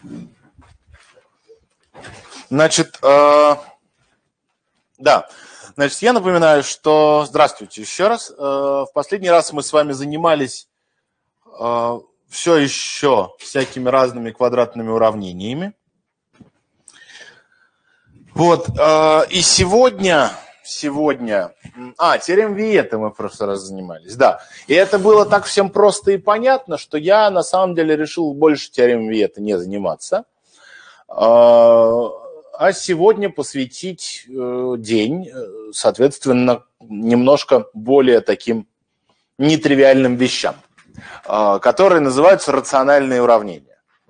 Значит, да. Значит, я напоминаю, что... Здравствуйте еще раз. В последний раз мы с вами занимались все еще всякими разными квадратными уравнениями. Вот. И сегодня... теорем Виета мы в прошлый раз занимались, да. И это было так всем просто и понятно, что я на самом деле решил больше теоремой Виета не заниматься. А сегодня посвятить день, соответственно, немножко более таким нетривиальным вещам, которые называются рациональные уравнения.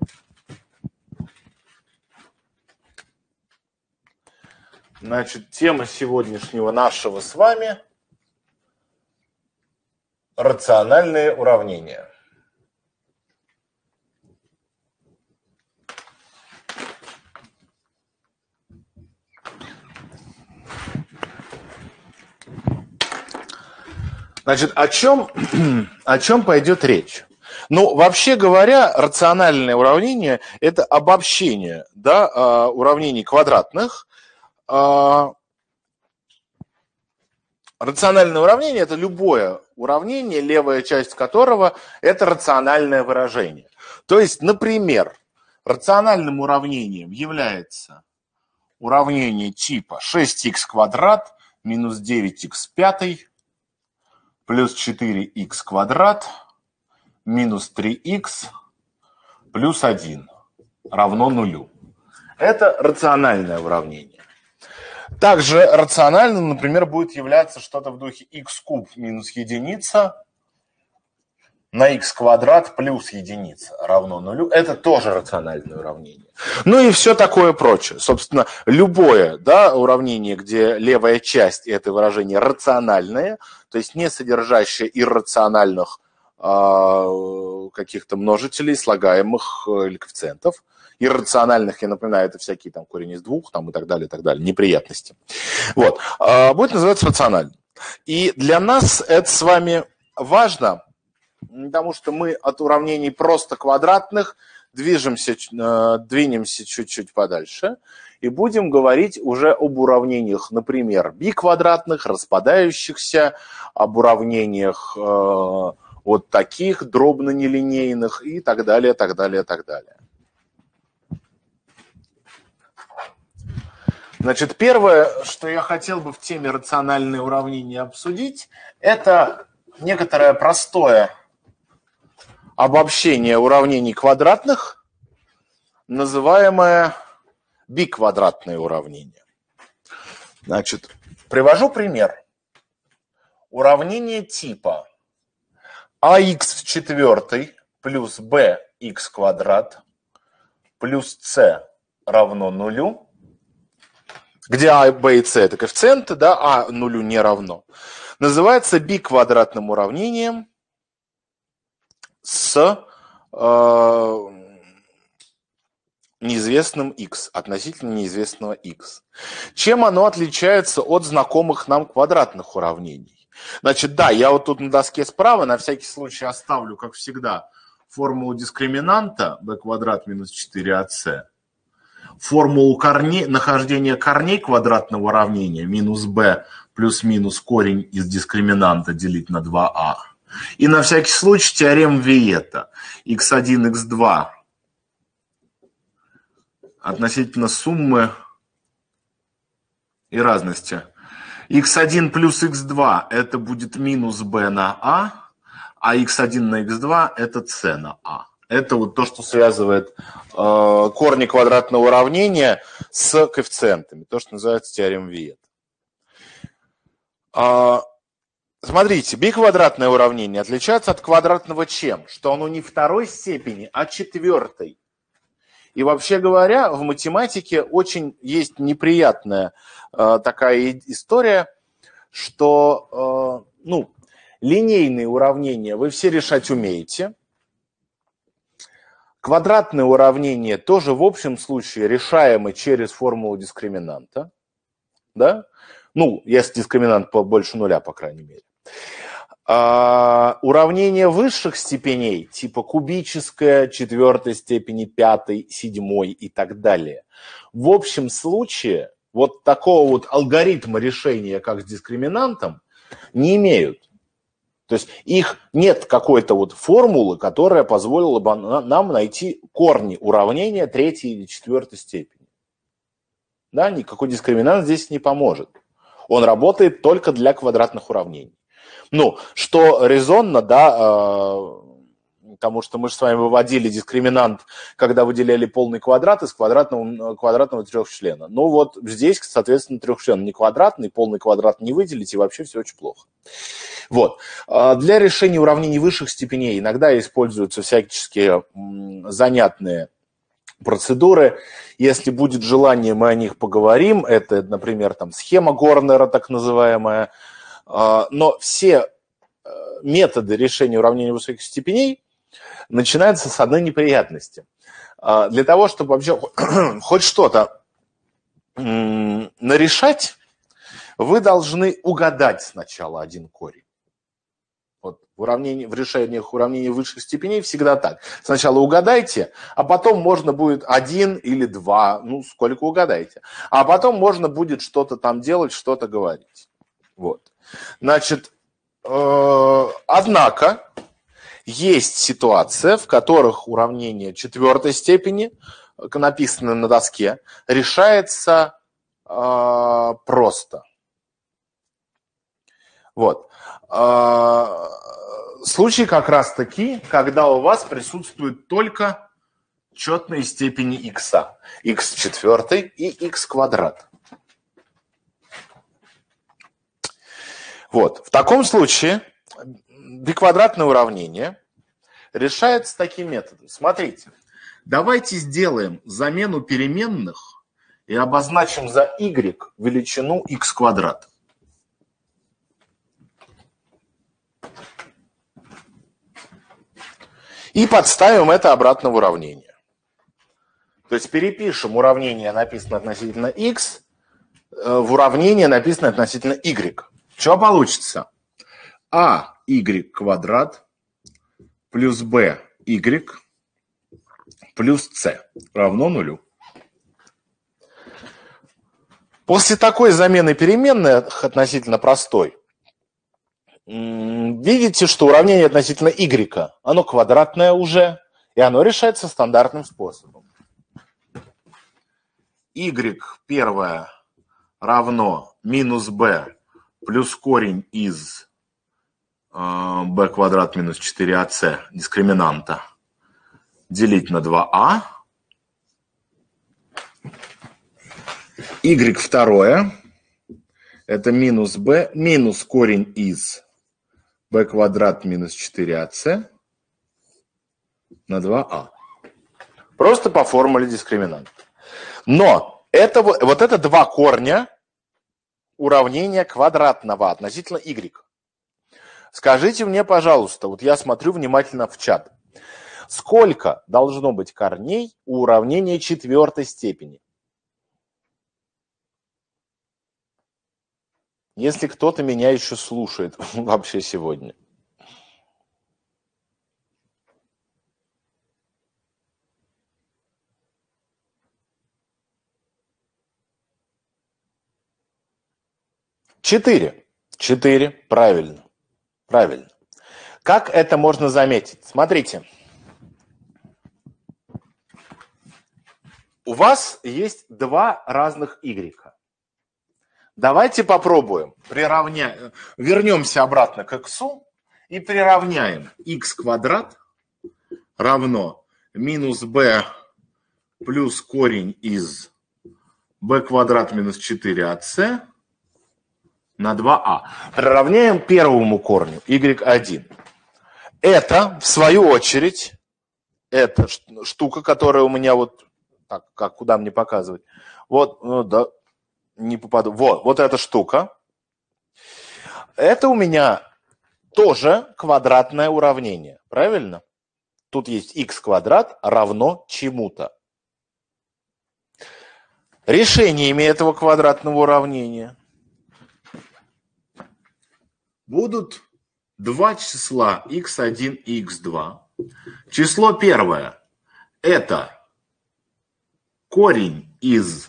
Значит, тема сегодняшнего нашего с вами – рациональные уравнения. Значит, о чем пойдет речь? Ну, вообще говоря, рациональное уравнение – это обобщение, да, уравнений квадратных. Рациональное уравнение – это любое уравнение, левая часть которого – это рациональное выражение. То есть, например, рациональным уравнением является уравнение типа 6х квадрат минус 9х пятый плюс 4х квадрат минус 3х плюс 1 равно нулю. Это рациональное уравнение. Также рациональным, например, будет являться что-то в духе х куб минус единица на х квадрат плюс единица равно нулю. Это тоже рациональное уравнение. Ну и все такое прочее. Собственно, любое, да, уравнение, где левая часть это выражение рациональное, то есть не содержащее иррациональных каких-то множителей, слагаемых или коэффициентов. Иррациональных, я напоминаю, это всякие там корень из двух там, и так далее, неприятности. Вот. Будет называться рациональным. И для нас это с вами важно, потому что мы от уравнений просто квадратных двинемся чуть-чуть подальше и будем говорить уже об уравнениях, например, биквадратных, распадающихся, об уравнениях вот таких дробно-нелинейных и так далее, так далее, так далее. Значит, первое, что я хотел бы в теме рациональные уравнения обсудить, это некоторое простое обобщение уравнений квадратных, называемое биквадратные уравнения. Значит, привожу пример. Уравнение типа ах в четвертой плюс bx квадрат плюс c равно нулю, где а, б и с это коэффициенты, да, а нулю не равно, называется биквадратным уравнением с неизвестным x, относительно неизвестного x. Чем оно отличается от знакомых нам квадратных уравнений? Значит, да, я вот тут на доске справа на всякий случай оставлю, как всегда, формулу дискриминанта b квадрат минус 4ac, формулу нахождения корней квадратного уравнения минус b плюс-минус корень из дискриминанта делить на 2а. И на всякий случай теорему Виета. x1, x2 относительно суммы и разности. x1 плюс x2 это будет минус b на а x1 на x2 это c на а. Это вот то, что связывает корни квадратного уравнения с коэффициентами. То, что называется теорема Виета. Смотрите, биквадратное уравнение отличается от квадратного чем? Что оно не второй степени, а четвертой. И вообще говоря, в математике очень есть неприятная такая история, что линейные уравнения вы все решать умеете. Квадратные уравнения тоже в общем случае решаемы через формулу дискриминанта. Да? Ну, если дискриминант больше нуля, по крайней мере. Уравнения высших степеней, типа кубическая, четвертой степени, пятой, седьмой и так далее, в общем случае вот такого вот алгоритма решения, как с дискриминантом, не имеют. То есть их нет какой-то вот формулы, которая позволила бы нам найти корни уравнения третьей или четвертой степени. Да, никакой дискриминант здесь не поможет. Он работает только для квадратных уравнений. Ну, что резонно, да, потому что мы же с вами выводили дискриминант, когда выделяли полный квадрат из квадратного трехчлена. Ну вот здесь, соответственно, трехчлен не квадратный, полный квадрат не выделить, и вообще все очень плохо. Вот. Для решения уравнений высших степеней иногда используются всяческие занятные процедуры. Если будет желание, мы о них поговорим. Это, например, там, схема Горнера, так называемая. Но все методы решения уравнений высоких степеней начинаются с одной неприятности. Для того, чтобы вообще хоть что-то нарешать, вы должны угадать сначала один корень. Вот в решениях уравнений высших степеней всегда так. Сначала угадайте, а потом можно будет 1 или 2, ну, сколько угадаете. А потом можно будет что-то там делать, что-то говорить. Вот. Значит, однако, есть ситуация, в которых уравнение четвертой степени, написанное на доске, решается просто. Вот. Случай как раз таки, когда у вас присутствуют только четные степени x, x четвертой и x квадрат. Вот. В таком случае биквадратное уравнение решается таким методом. Смотрите, давайте сделаем замену переменных и обозначим за y величину x квадрат. И подставим это обратно в уравнение. То есть перепишем уравнение, написанное относительно x, в уравнение, написанное относительно y. Что получится? y квадрат плюс by плюс c равно нулю. После такой замены переменных относительно простой, видите, что уравнение относительно y, оно квадратное уже, и оно решается стандартным способом. Y первое равно минус b плюс корень из b квадрат минус 4ac дискриминанта делить на 2a. Y второе это минус b минус корень из b квадрат минус 4ac на 2a. Просто по формуле дискриминанта. Но это, вот это два корня уравнения квадратного относительно y. Скажите мне, пожалуйста, вот я смотрю внимательно в чат. Сколько должно быть корней у уравнения четвертой степени? Если кто-то меня еще слушает вообще сегодня. Четыре. Правильно. Правильно. Как это можно заметить? Смотрите. У вас есть два разных y. Давайте попробуем. Вернемся обратно к x и приравняем x квадрат равно минус b плюс корень из b квадрат минус 4ac на 2a. Приравняем первому корню, y1. Это, в свою очередь, эта штука, которая у меня вот, так, как куда мне показывать, вот, ну, да, не попаду, вот эта штука, это у меня тоже квадратное уравнение, правильно? Тут есть x квадрат равно чему-то. Решениями этого квадратного уравнения будут два числа x1 и x2. Число первое – это корень из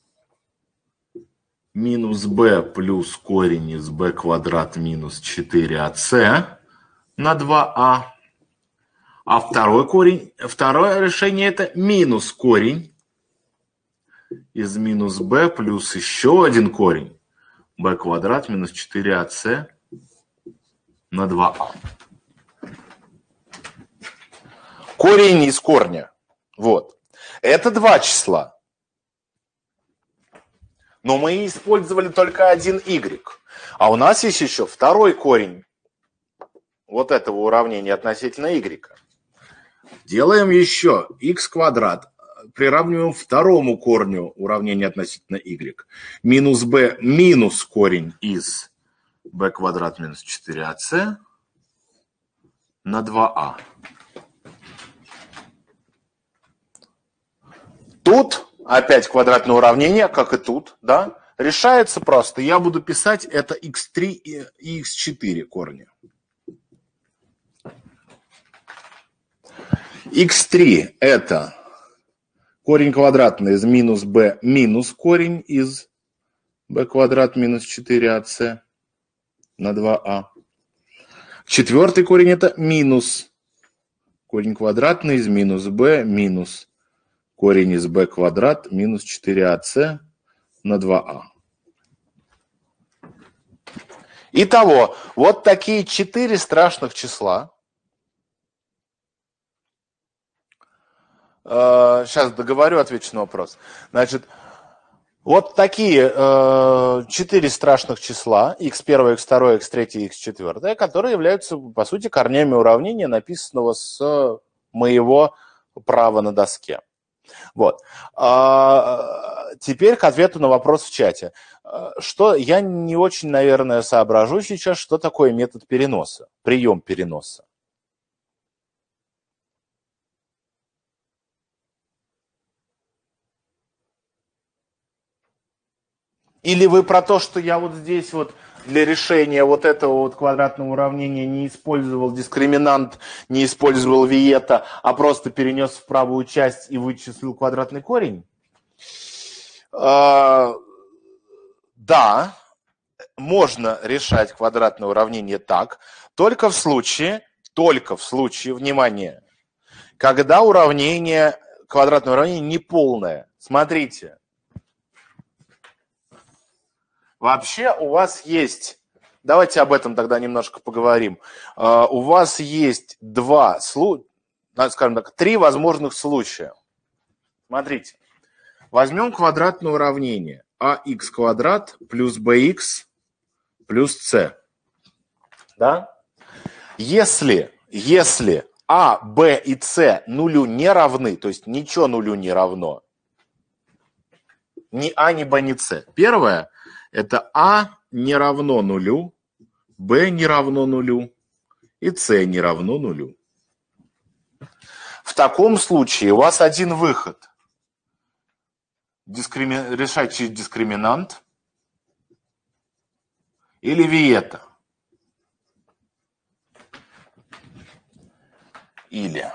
минус b плюс корень из b квадрат минус 4ac на 2a. А второе решение – это минус корень из минус b плюс еще один корень b квадрат минус 4ac на 2a. Корень из корня. Вот. Это два числа. Но мы использовали только один y. А у нас есть еще второй корень вот этого уравнения относительно y. Делаем еще x квадрат. Приравниваем второму корню уравнения относительно y. Минус b минус корень из b квадрат минус 4ac на 2a. Тут опять квадратное уравнение, как и тут, да, решается просто. Я буду писать это x3 и x4 корни. x3 это корень квадратный из минус b минус корень из b квадрат минус 4ac на 2a. Четвертый корень это минус корень квадратный из минус b минус корень из b квадрат минус 4ac на 2a. Итого, вот такие 4 страшных числа. Сейчас договорю, отвечу на вопрос. Значит, вот такие 4 страшных числа, x1, x2, x3, x4, которые являются, по сути, корнями уравнения, написанного с моего права на доске. Вот. Теперь к ответу на вопрос в чате. Что я не очень, наверное, соображу сейчас, что такое метод переноса, прием переноса. Или вы про то, что я вот здесь вот для решения вот этого вот квадратного уравнения не использовал дискриминант, не использовал виета, а просто перенес в правую часть и вычислил квадратный корень? Да, можно решать квадратное уравнение так, только в случае, внимание, когда квадратное уравнение неполное. Смотрите. Вообще у вас есть, давайте об этом тогда немножко поговорим, у вас есть три возможных случая. Смотрите, возьмем квадратное уравнение ax квадрат плюс bx плюс c. Да? Если а, b и c нулю не равны, то есть ничего нулю не равно, ни а, ни b, ни c. Первое. Это А не равно нулю, Б не равно нулю и С не равно нулю. В таком случае у вас один выход. Решать через дискриминант или виета. Или.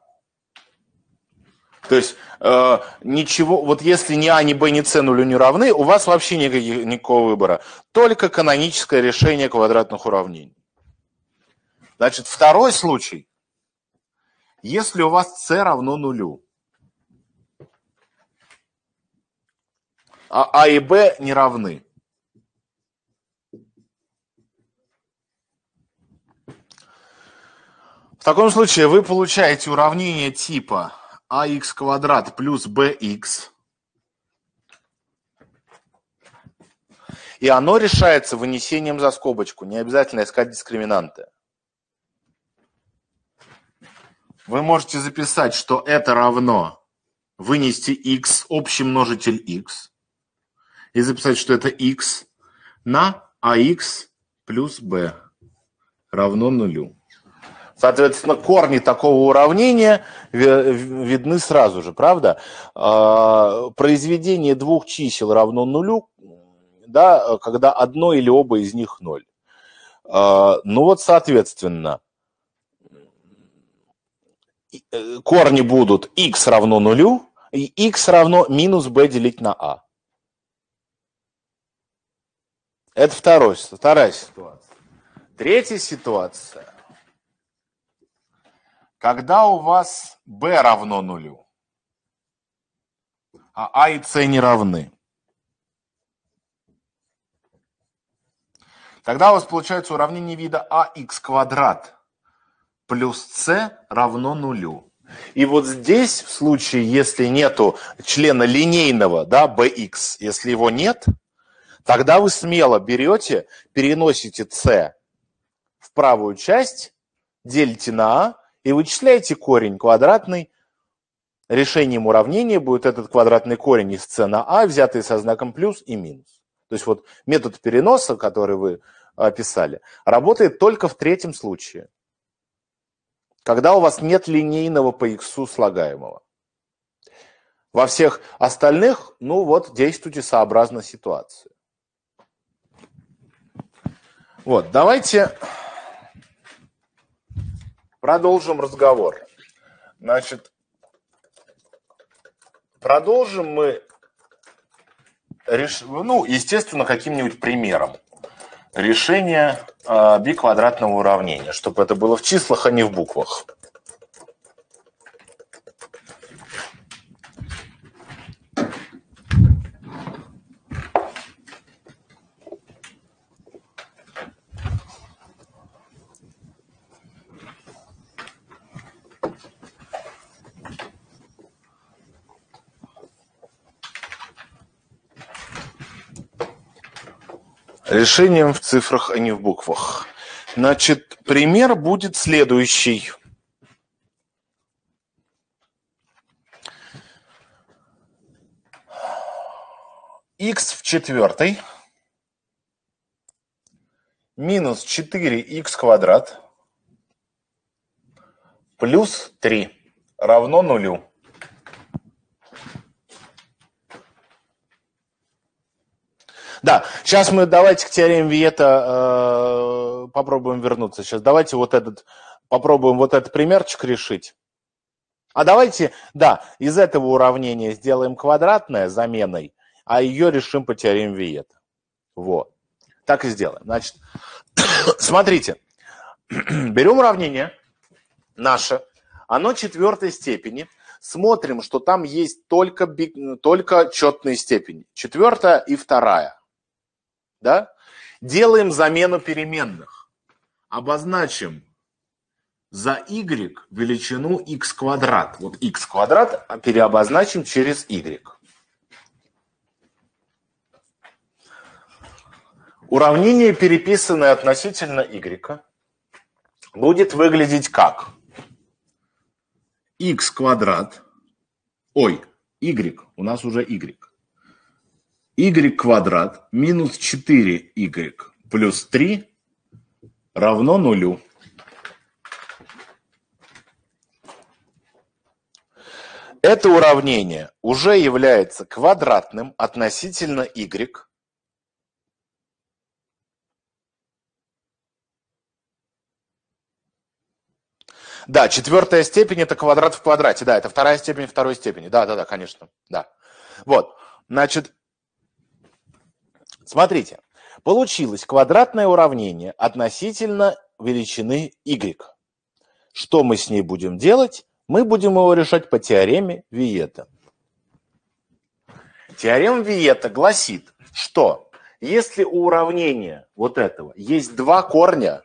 То есть ничего, вот если ни А, ни Б, ни С нулю не равны, у вас вообще никакого выбора. Только каноническое решение квадратных уравнений. Значит, второй случай. Если у вас С равно нулю, а А и Б не равны. В таком случае вы получаете уравнение типа ax квадрат плюс bx. И оно решается вынесением за скобочку. Не обязательно искать дискриминанты. Вы можете записать, что это равно вынести x, общий множитель x. И записать, что это x на ax плюс b равно нулю. Соответственно, корни такого уравнения видны сразу же, правда? Произведение двух чисел равно нулю, да, когда одно или оба из них 0. Ну вот, соответственно, корни будут x равно нулю и x равно минус b делить на a. Это вторая ситуация. Третья ситуация. Когда у вас b равно нулю, а а и c не равны, тогда у вас получается уравнение вида ax квадрат плюс c равно нулю. И вот здесь, в случае, если нету члена линейного, да, bx, если его нет, тогда вы смело берете, переносите c в правую часть, делите на а и вычисляете корень квадратный. Решением уравнения будет этот квадратный корень из c на а, взятый со знаком плюс и минус. То есть вот метод переноса, который вы описали, работает только в третьем случае, когда у вас нет линейного по x слагаемого. Во всех остальных, ну вот, действуйте сообразно ситуации. Вот, давайте продолжим разговор. Значит, продолжим мы, ну, естественно, каким-нибудь примером решения биквадратного уравнения, чтобы это было в числах, а не в буквах. Решением в цифрах, а не в буквах. Значит, пример будет следующий. Х в четвертой минус 4х квадрат плюс 3 равно нулю. Да, сейчас мы давайте к теореме Виета попробуем вернуться. Сейчас давайте попробуем вот этот примерчик решить. А давайте, да, из этого уравнения сделаем квадратное заменой, а ее решим по теореме Виета. Вот. Так и сделаем. Значит, смотрите, берем уравнение наше, оно четвертой степени. Смотрим, что там есть только четные степени. Четвертая и вторая. Да? Делаем замену переменных. Обозначим за y величину x квадрат. Вот x квадрат переобозначим через y. Уравнение, переписанное относительно y, будет выглядеть как x квадрат, y, у нас уже y. Y квадрат минус 4y плюс 3 равно нулю. Это уравнение уже является квадратным относительно y. Да, четвертая степень это квадрат в квадрате. Да, это вторая степень второй степени. Да, конечно. Да. Вот, значит, смотрите, получилось квадратное уравнение относительно величины y. Что мы с ней будем делать? Мы будем его решать по теореме Виета. Теорема Виета гласит, что если у уравнения вот этого есть два корня,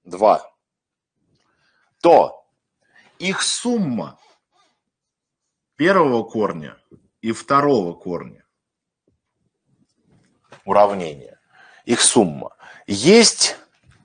то их сумма первого корня и второго корня уравнения, их сумма, есть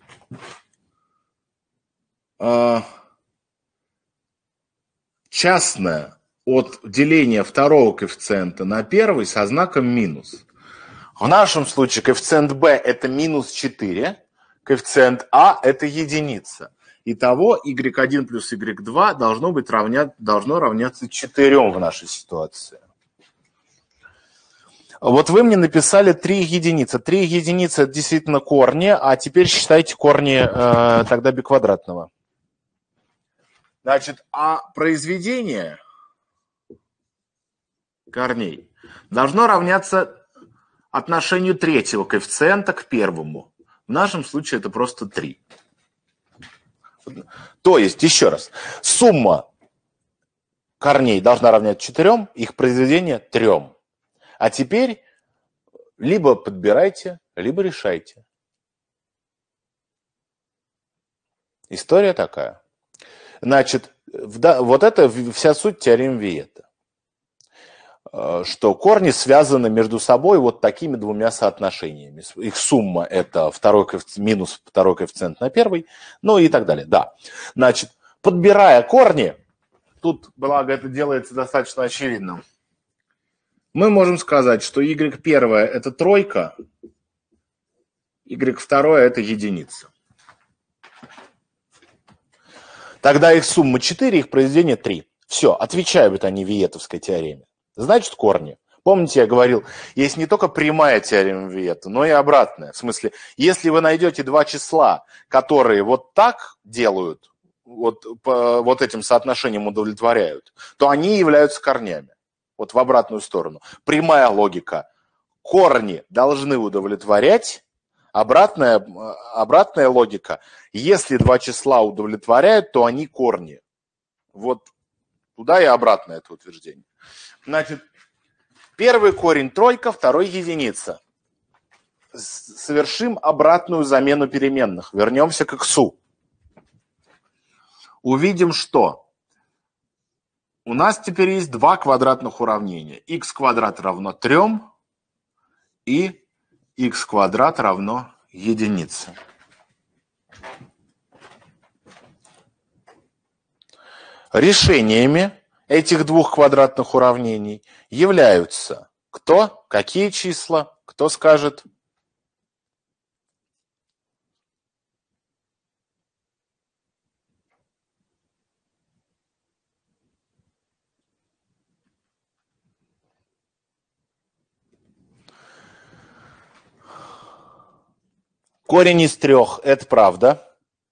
частная от деления второго коэффициента на первый со знаком минус. В нашем случае коэффициент b это минус 4, коэффициент а это единица. Итого y1 плюс y2 должно равняться 4 в нашей ситуации. Вот вы мне написали 3 единицы. 3 единицы – это действительно корни, а теперь считайте корни тогда биквадратного. Значит, а произведение корней должно равняться отношению третьего коэффициента к первому. В нашем случае это просто 3. То есть, еще раз, сумма корней должна равняться 4, их произведение 3. А теперь либо подбирайте, либо решайте. История такая. Значит, вот это вся суть теоремы Виета. Что корни связаны между собой вот такими двумя соотношениями. Их сумма – это минус второй коэффициент на первый, ну и так далее. Да. Значит, подбирая корни, тут, благо, это делается достаточно очевидным, мы можем сказать, что y1 – это тройка, y2 – это единица. Тогда их сумма 4, их произведение 3. Все, отвечают они виетовской теореме. Значит, корни. Помните, я говорил, есть не только прямая теорема Виета, но и обратная. В смысле, если вы найдете два числа, которые вот так делают, вот этим соотношением удовлетворяют, то они являются корнями. Вот в обратную сторону. Прямая логика. Корни должны удовлетворять. Обратная логика. Если два числа удовлетворяют, то они корни. Вот туда и обратно это утверждение. Значит, первый корень тройка, второй единица. Совершим обратную замену переменных. Вернемся к иксу. Увидим, что у нас теперь есть два квадратных уравнения. Х квадрат равно 3 и х квадрат равно единице. Решениями этих двух квадратных уравнений являются кто? Какие числа? Кто скажет? Корень из 3 – это правда.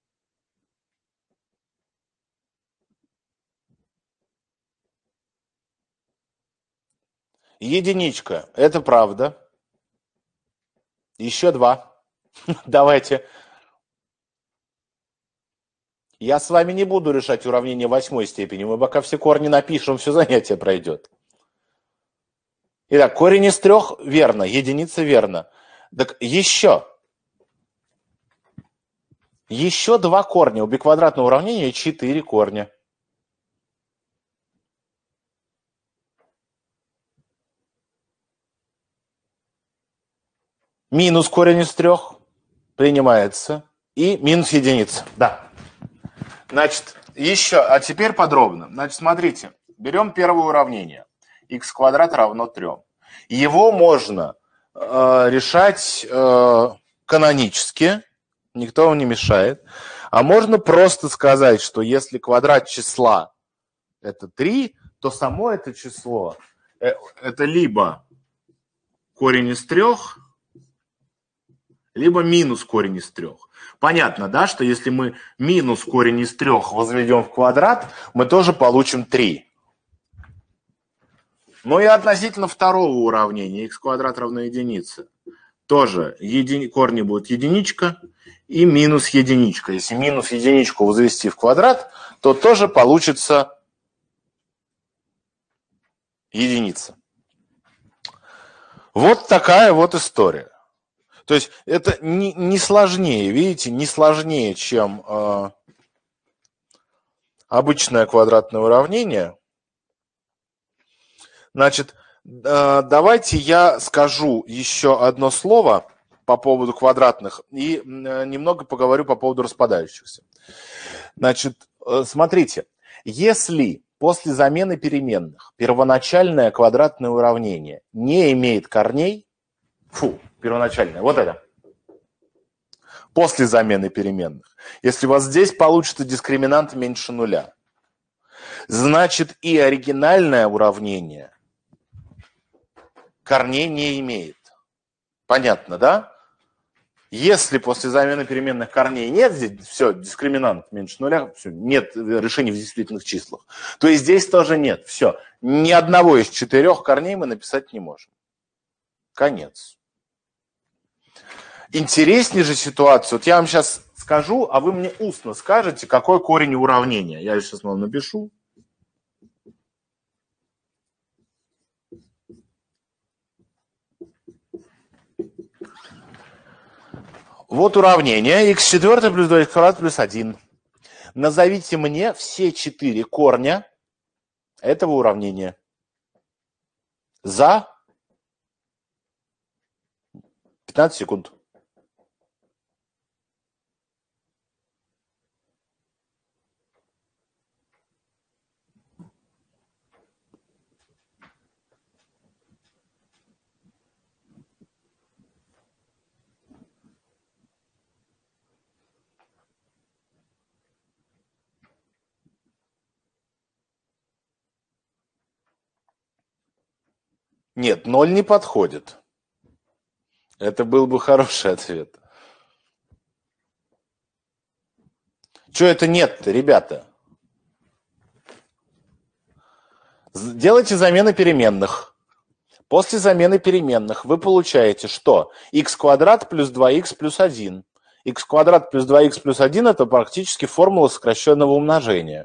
Единичка – это правда. Еще 2. Давайте. Я с вами не буду решать уравнение 8 степени. Мы пока все корни напишем, все занятие пройдет. Итак, корень из 3 верно, единица верно. Так еще 2 корня. У биквадратного уравнения 4 корня. Минус корень из 3 принимается. И минус единица. Да. Значит, еще, а теперь подробно. Значит, смотрите. Берем первое уравнение. Х квадрат равно 3. Его можно решать канонически. Никто вам не мешает. А можно просто сказать, что если квадрат числа это 3, то само это число это либо корень из 3, либо минус корень из 3. Понятно, да, что если мы минус корень из 3 возведем в квадрат, мы тоже получим 3. Ну и относительно второго уравнения, х квадрат равно единице, тоже корни будут единичка и минус единичка. Если минус единичку возвести в квадрат, то тоже получится единица. Вот такая вот история. То есть это не сложнее, видите, не сложнее, чем обычное квадратное уравнение. Значит, давайте я скажу еще одно слово по поводу квадратных и немного поговорю по поводу распадающихся. Значит, смотрите, если после замены переменных первоначальное квадратное уравнение не имеет корней, первоначальное, вот это, после замены переменных, если у вас здесь получится дискриминант меньше нуля, значит и оригинальное уравнение корней не имеет. Понятно, да? Если после замены переменных корней нет, здесь все, дискриминант меньше нуля, все, нет решений в действительных числах, то и здесь тоже нет. Все, ни одного из 4 корней мы написать не можем. Конец. Интереснее же ситуация. Вот я вам сейчас скажу, а вы мне устно скажете, какой корень уравнения. Я сейчас вам напишу. Вот уравнение х4 плюс 2х квадрат плюс 1. Назовите мне все 4 корня этого уравнения. За 15 секунд. Нет, 0 не подходит. Это был бы хороший ответ. Чего это нет-то, ребята? Делайте замены переменных. После замены переменных вы получаете, что х квадрат плюс 2х плюс 1. Х квадрат плюс 2х плюс 1 – это практически формула сокращенного умножения.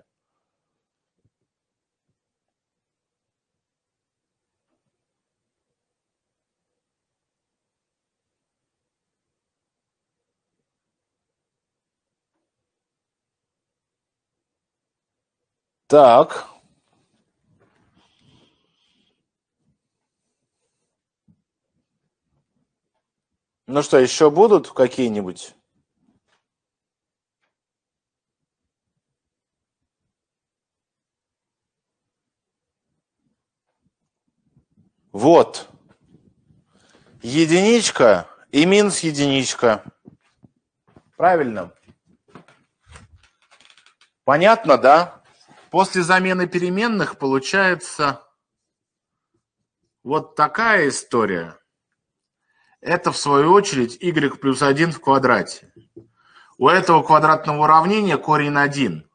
Так. Ну что, еще будут какие-нибудь? Вот. Единичка и минус единичка. Правильно? Понятно, да? После замены переменных получается вот такая история. Это, в свою очередь, y плюс 1 в квадрате. У этого квадратного уравнения корень 1.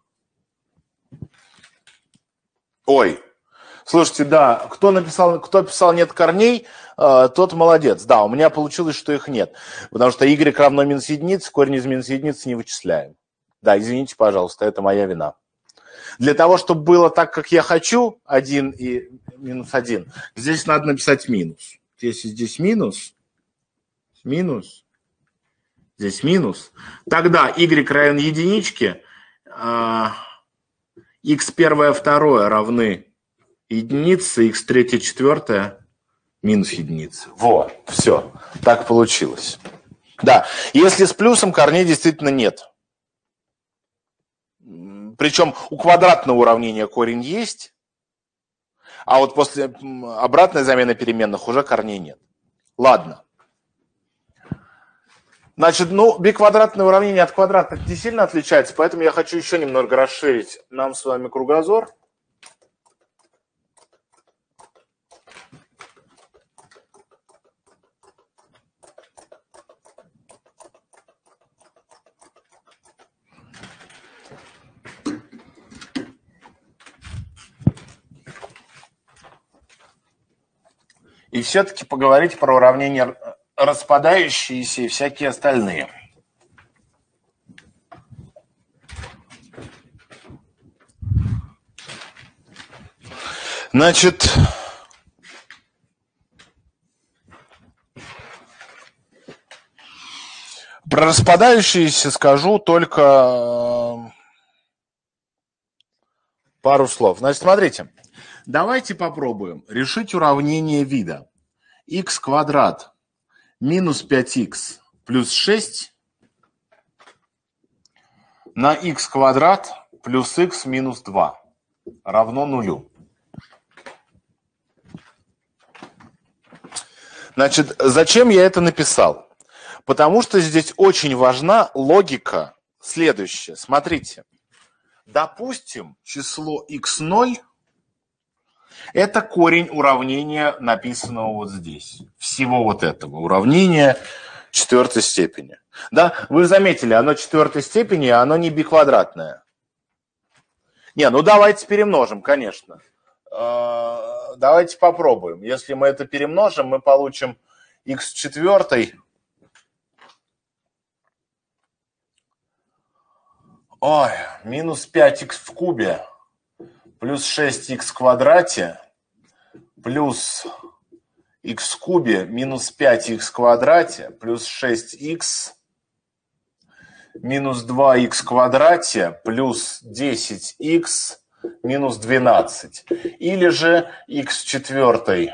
Ой, слушайте, да, кто писал нет корней, тот молодец. Да, у меня получилось, что их нет. Потому что y равно минус единице, корень из минус единицы не вычисляем. Да, извините, пожалуйста, это моя вина. Для того, чтобы было так, как я хочу, 1 и минус 1, здесь надо написать минус. Если здесь минус, здесь минус, тогда y равен единичке, x первое, второе равны единице, x третье, четвертое минус единица. Вот, все, так получилось. Да, если с плюсом, корней действительно нет. Причем у квадратного уравнения корень есть, а вот после обратной замены переменных уже корней нет. Ладно. Значит, биквадратное уравнение от квадрата не сильно отличается, поэтому я хочу еще немного расширить нам с вами кругозор. И все-таки поговорить про уравнения распадающиеся и всякие остальные. Значит, про распадающиеся скажу только пару слов. Значит, смотрите, давайте попробуем решить уравнение вида х квадрат минус 5х плюс 6 на х квадрат плюс х минус 2 равно нулю. Значит, зачем я это написал? Потому что здесь очень важна логика следующая. Смотрите, допустим, число x0 Это корень уравнения, написанного вот здесь. Всего вот этого уравнения четвертой степени. Да, вы заметили, оно четвертой степени, оно не биквадратное. Не, ну давайте перемножим, конечно. Давайте попробуем. Если мы это перемножим, мы получим х четвертой. Ой, минус 5х в кубе плюс 6х в квадрате плюс х в кубе минус 5х в квадрате плюс 6х минус 2х в квадрате плюс 10х минус 12. Или же х четвертой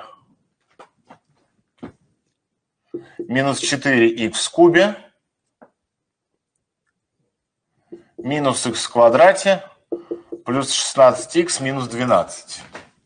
минус 4х в кубе минус х в квадрате плюс 16х минус 12.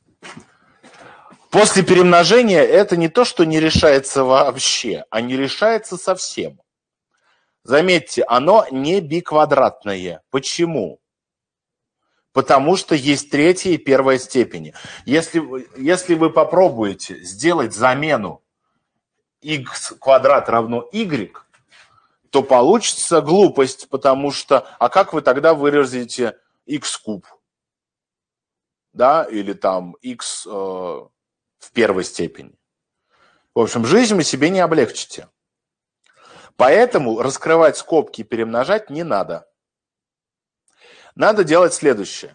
После перемножения это не то, что не решается вообще, а не решается совсем. Заметьте, оно не биквадратное. Почему? Потому что есть третья и первая степени. Если вы попробуете сделать замену x квадрат равно y, то получится глупость, потому что, а как вы тогда выразите x куб? Да, или там x в первой степени. В общем, жизнь вы себе не облегчите. Поэтому раскрывать скобки и перемножать не надо. Надо делать следующее.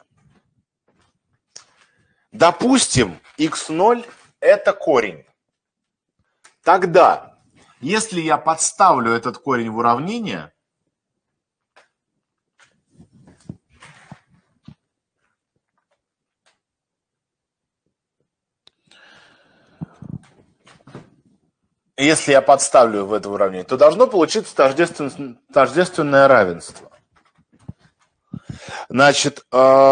Допустим, x0 это корень. Тогда, если я подставлю этот корень в уравнение, если я подставлю в это уравнение, то должно получиться тождественное равенство. Значит,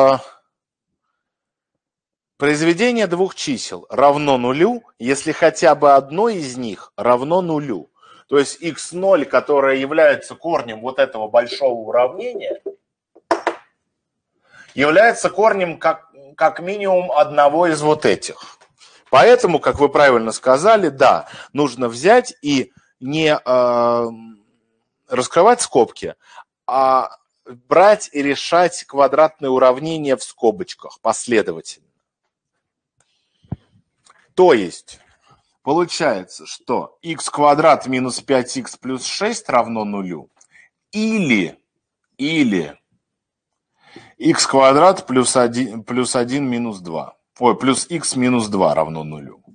произведение двух чисел равно нулю, если хотя бы одно из них равно нулю. То есть x0, которое является корнем вот этого большого уравнения, является корнем как минимум одного из вот этих. Поэтому, как вы правильно сказали, да, нужно взять и не раскрывать скобки, а брать и решать квадратные уравнения в скобочках последовательно. То есть, получается, что х квадрат минус 5х плюс 6 равно нулю, или х квадрат плюс 1 минус 2. Ой, плюс х минус 2 равно нулю.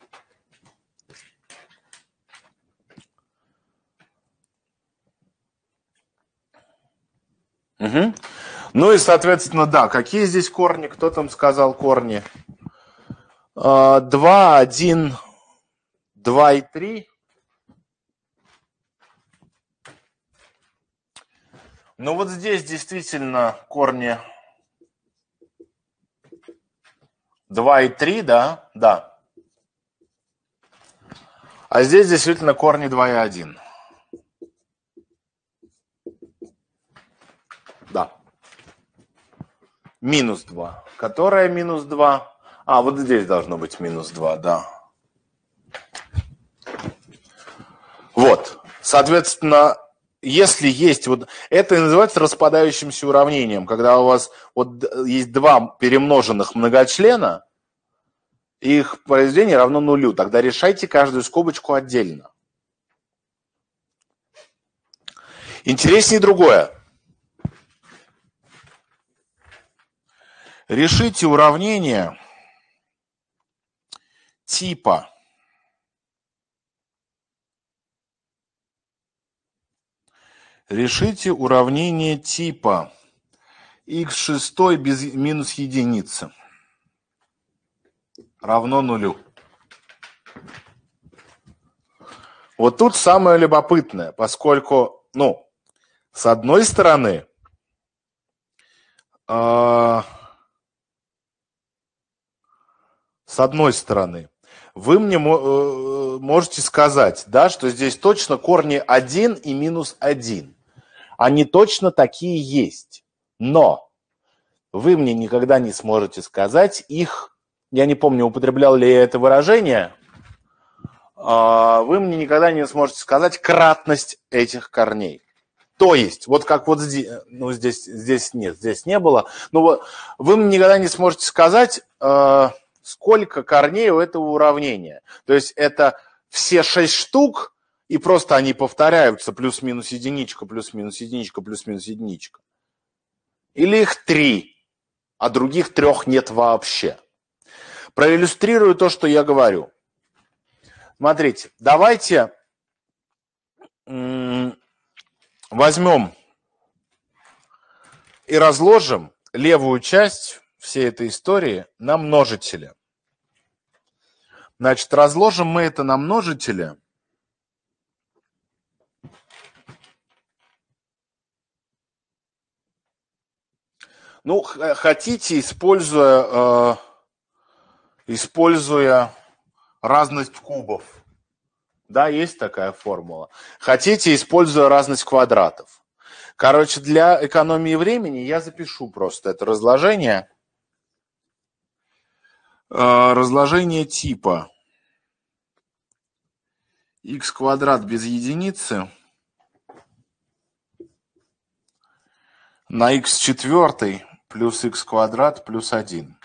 Угу. Ну и, соответственно, да, какие здесь корни? Кто там сказал корни? 2, 1, 2 и 3. Ну вот здесь действительно корни 2 и 3, да? Да. А здесь действительно корни 2 и 1. Да. Минус 2. Которая минус 2? А, вот здесь должно быть минус 2, да. Вот. Соответственно, если есть вот... Это называется распадающимся уравнением, когда у вас вот есть два перемноженных многочлена, их произведение равно нулю. Тогда решайте каждую скобочку отдельно. Интереснее другое. Решите уравнение типа x6 без минус единицы равно нулю. Вот тут самое любопытное, поскольку, ну, с одной стороны, вы мне можете сказать, да, что здесь точно корни 1 и минус 1. Они точно такие есть. Но вы мне никогда не сможете сказать их я не помню, употреблял ли я это выражение, вы мне никогда не сможете сказать кратность этих корней. То есть, вот как вот здесь, ну здесь нет, здесь не было, но вот вы мне никогда не сможете сказать, сколько корней у этого уравнения. То есть это все 6 штук, и просто они повторяются, плюс-минус единичка, плюс-минус единичка, плюс-минус единичка. Или их 3, а других 3 нет вообще. Проиллюстрирую то, что я говорю. Смотрите, давайте возьмем и разложим левую часть всей этой истории на множители. Значит, разложим мы это на множители. Ну, хотите, используя разность кубов. Да, есть такая формула. Хотите, используя разность квадратов. Короче, для экономии времени я запишу просто это разложение. Разложение типа x квадрат без единицы на x четвертый плюс x квадрат плюс 1.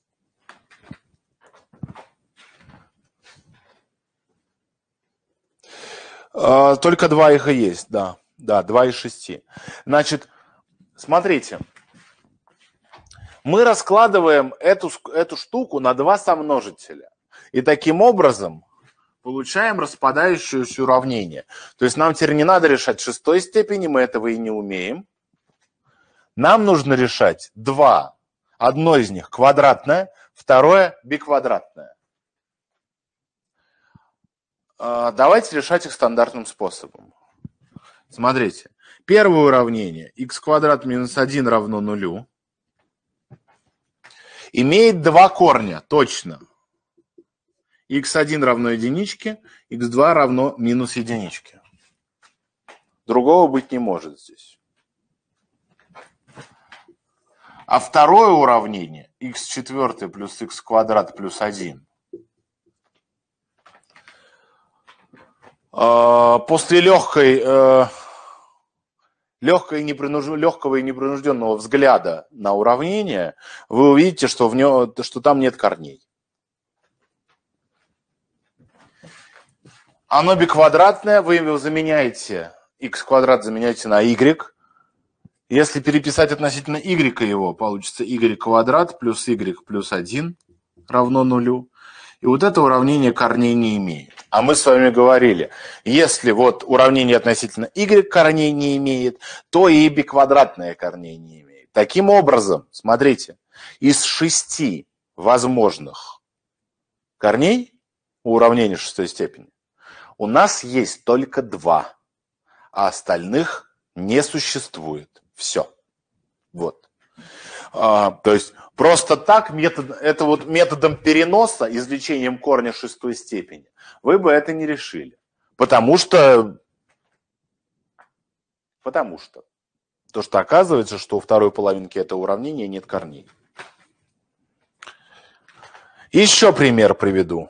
Только 2 их и есть, да. Да, 2 из 6. Значит, смотрите. Мы раскладываем эту штуку на 2 сомножителя. И таким образом получаем распадающееся уравнение. То есть нам теперь не надо решать 6-й степени, мы этого и не умеем. Нам нужно решать 2. Одно из них квадратное, второе биквадратное. Давайте решать их стандартным способом. Смотрите. Первое уравнение x квадрат минус 1 равно нулю. Имеет 2 корня, точно. x1 равно единичке, x2 равно минус единичке. Другого быть не может здесь. А второе уравнение, x четвертый плюс x квадрат плюс 1, после легкого и непринужденного взгляда на уравнение, вы увидите, что там нет корней. Оно биквадратное, вы его заменяете, x квадрат заменяете на y. Если переписать относительно y его, получится y квадрат плюс y плюс 1 равно нулю. И вот это уравнение корней не имеет. А мы с вами говорили, если вот уравнение относительно y корней не имеет, то и биквадратное корней не имеет. Таким образом, смотрите, из 6 возможных корней у уравнения 6-й степени у нас есть только 2, а остальных не существует. Все. Вот. То есть просто так методом переноса, извлечением корня 6-й степени, вы бы это не решили. Потому что оказывается, что у второй половинки этого уравнения нет корней. Еще пример приведу.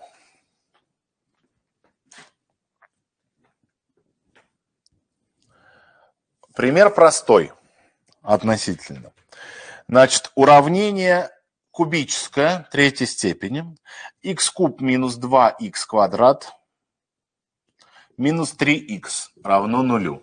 Пример простой относительно. Значит, уравнение кубическое третьей степени. X куб минус 2х квадрат минус 3х равно нулю.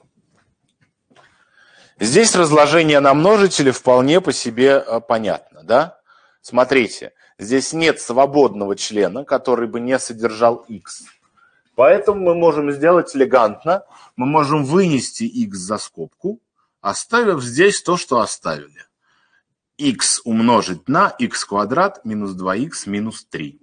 Здесь разложение на множители вполне по себе понятно, да? Смотрите, здесь нет свободного члена, который бы не содержал x. Поэтому мы можем сделать элегантно. Мы можем вынести x за скобку, оставив здесь то, что оставили. X умножить на x квадрат минус 2х минус 3.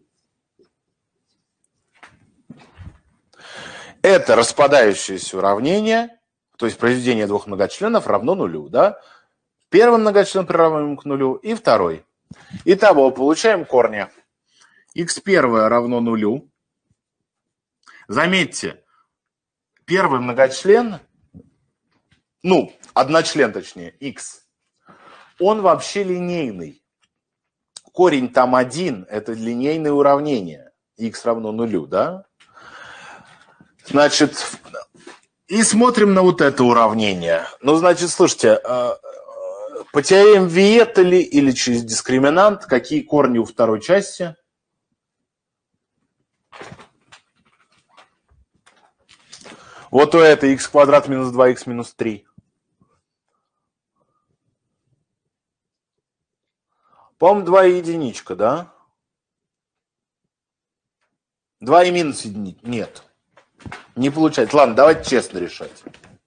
Это распадающееся уравнение, то есть произведение двух многочленов равно нулю. Да? Первый многочлен приравниваем к нулю и второй. Итого получаем корни. x1 равно нулю. Заметьте, первый многочлен, одночлен точнее, x, он вообще линейный. корень там 1, это линейное уравнение. Х равно нулю, да? Значит, и смотрим на вот это уравнение. Ну, значит, слушайте, по теореме Виета или через дискриминант, какие корни у второй части? Вот у этой х квадрат минус 2х минус 3. По-моему, 2 и единичка, да? 2 и минус единичка. Нет. Не получается. Ладно, давайте честно решать.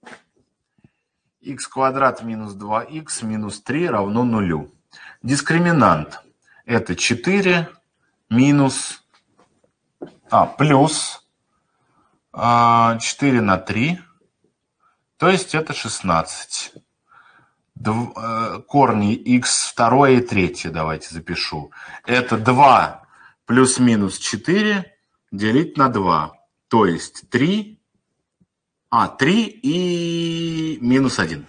Х квадрат минус 2х минус 3 равно нулю. Дискриминант это 4 минус... плюс 4 на 3. То есть это 16. Корни х2 и 3 давайте запишу. Это 2 плюс-минус 4 делить на 2. То есть 3 и минус 1.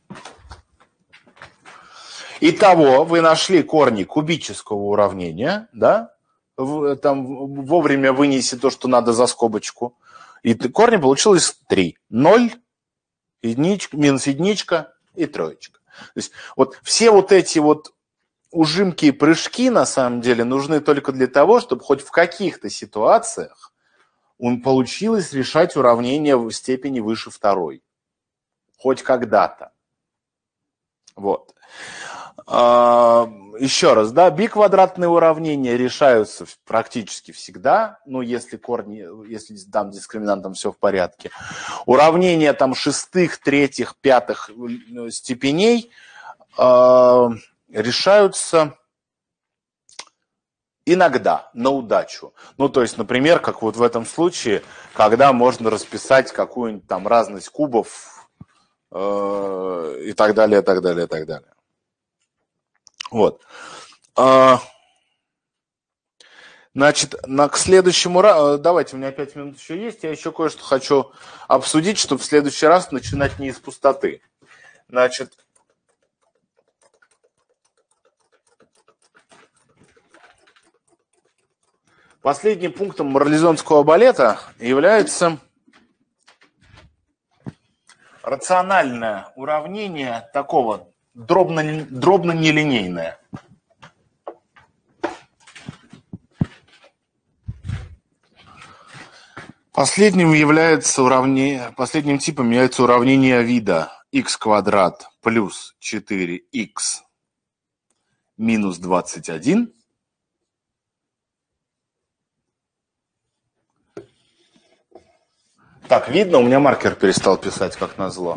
Итого вы нашли корни кубического уравнения, да? Там вовремя вынеси то, что надо за скобочку. И корни получилось 3. 0, единичка, минус единичка и троечка. То есть вот все вот эти вот ужимки и прыжки на самом деле нужны только для того, чтобы хоть в каких-то ситуациях получилось решать уравнение в степени выше второй. Хоть когда-то. Вот. Еще раз, да, биквадратные уравнения решаются практически всегда, ну, если там дискриминантом все в порядке. Уравнения там шестых, третьих, пятых степеней решаются иногда, на удачу. Ну, то есть, например, как вот в этом случае, когда можно расписать какую-нибудь там разность кубов и так далее, и так далее, и так далее. Вот. Значит, к следующему... Давайте, у меня 5 минут еще есть. Я еще кое-что хочу обсудить, чтобы в следующий раз начинать не из пустоты. Значит, последним пунктом марлезонского балета является рациональное уравнение такого дробно-нелинейное. Последним типом является уравнение вида х квадрат плюс 4х минус 21 Так, видно, у меня маркер перестал писать, как назло.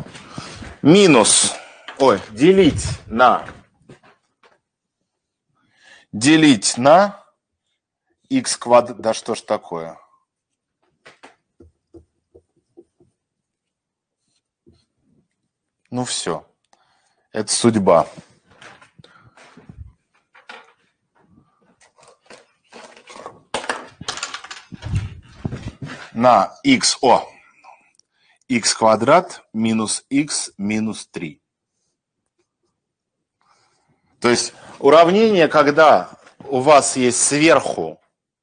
Делить на х квадрат... Да что ж такое? Ну все, это судьба. На х квадрат минус х минус 3. То есть уравнение, когда у вас есть сверху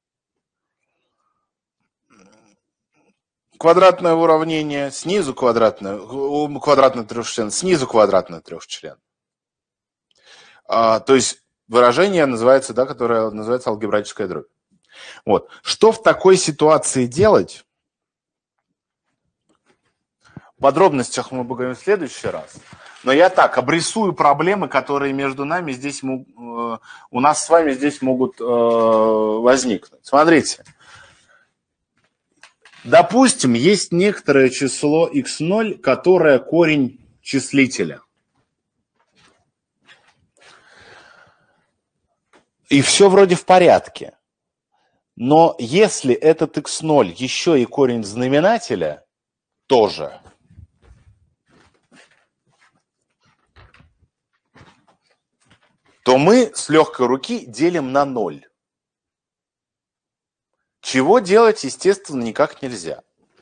квадратное уравнение, снизу квадратный трехчлен, снизу квадратный трехчлен. То есть выражение называется, да, которое называется алгебраическая дробь. Вот. Что в такой ситуации делать? В подробностях мы поговорим в следующий раз. Но я так обрисую проблемы, которые между нами здесь у нас с вами здесь могут возникнуть. Смотрите. Допустим, есть некоторое число x0, которое корень числителя. И все вроде в порядке. Но если этот x0 еще и корень знаменателя, тоже, то мы с легкой руки делим на 0. Чего делать, естественно, никак нельзя.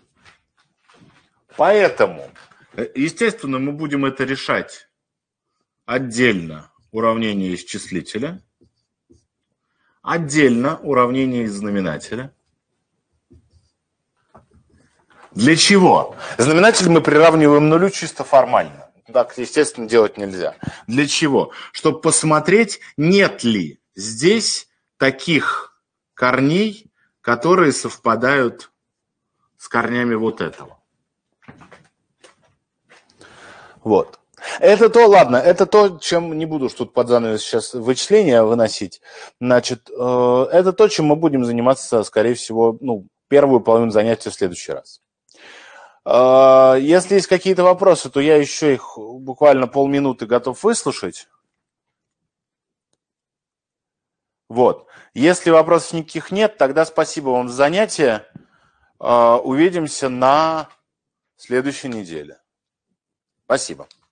Поэтому, естественно, мы будем это решать отдельно уравнение из числителя. отдельно уравнение из знаменателя. Для чего? Знаменатель мы приравниваем нулю чисто формально. Так, естественно, делать нельзя. Для чего? Чтобы посмотреть, нет ли здесь таких корней, которые совпадают с корнями вот этого. Вот. Это то, ладно, это то, чем не буду тут под занавес сейчас вычисления выносить. Значит, это то, чем мы будем заниматься, скорее всего, первую половину занятия в следующий раз. Если есть какие-то вопросы, то я еще их буквально полминуты готов выслушать. Вот. Если вопросов никаких нет, тогда спасибо вам за занятие. Увидимся на следующей неделе. Спасибо.